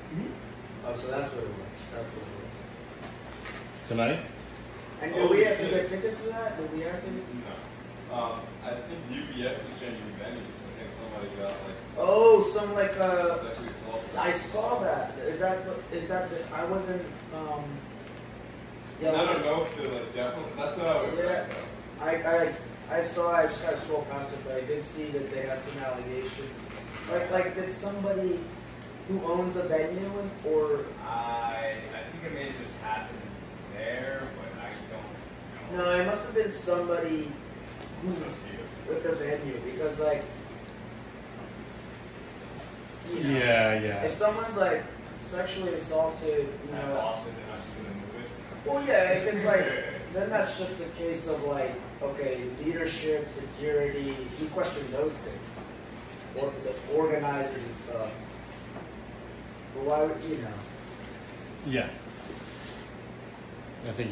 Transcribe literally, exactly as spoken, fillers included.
Mm-hmm. Oh, so that's what it was. That's what it was. Tonight? And do Oh, we have to shit. get tickets for that? Do we have to? No. Um, I think U B S is changing venues. I think somebody got like Oh, some like uh. sexually assaulted. I saw that. Is that the- is that the, I wasn't um. Yeah. I was don't it- know if they're like definitely. That's what I would Yeah. think though. I, I I saw. I just kind of scrolled past it, but I did see that they had some allegations. Like like did somebody who owns the venues or I I think it may have just happened there, but I don't know. no? It must have been somebody who Associated. with the venue because like. You know, Yeah, yeah. If someone's like sexually assaulted, you And know, lost it, and I'm just gonna move it. well, yeah, if it's like, then that's just a case of like, okay, leadership, security, you question those things, or the organizers and stuff. But why would you know? Yeah. I think